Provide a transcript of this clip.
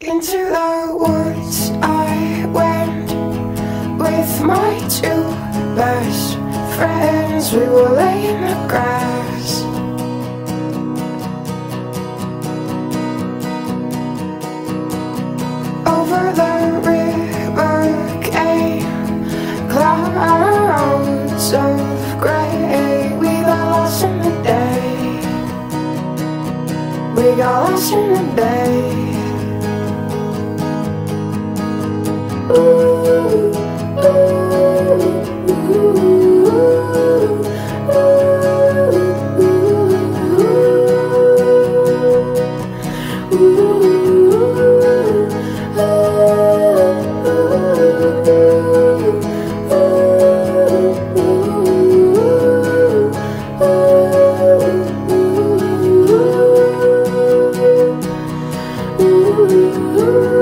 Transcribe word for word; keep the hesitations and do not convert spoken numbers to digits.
Into the woods I went with my two best friends. We will lay in the grass. Over the river came clouds of grey. We got lost in the day. We got lost in the day. Ooh, ooh, ooh, ooh, ooh.